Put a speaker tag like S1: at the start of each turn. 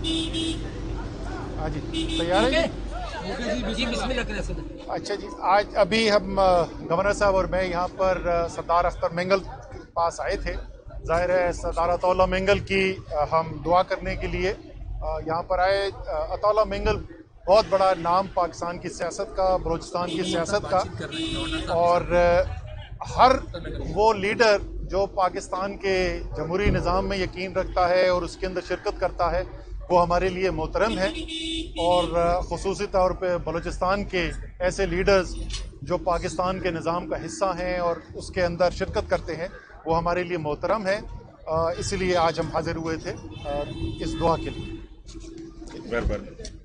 S1: ہاں جی تیار ہے
S2: جی بسم اللہ کریں سر.
S1: اچھا جی آج ابھی ہم گورنر صاحب اور میں یہاں پر سردار اختر مینگل کے پاس آئے تھے. ظاہر ہے سردار عطا اللہ مینگل کی ہم دعا کرنے کے لیے یہاں پر آئے. عطا اللہ مینگل بہت بڑا نام پاکستان کی سیاست کا، بلوچستان کی سیاست کا، اور ہر وہ لیڈر جو پاکستان کے جمہوری نظام میں یقین رکھتا ہے اور اس کے اندر شرکت کرتا ہے وہ ہمارے لیے محترم ہے. اور خصوصی طور پہ بلوچستان کے ایسے لیڈرز جو پاکستان کے نظام کا حصہ ہیں اور اس کے اندر شرکت کرتے ہیں وہ ہمارے لیے محترم ہے. اسی لیے آج ہم حاضر ہوئے تھے اس دعا کے لیے.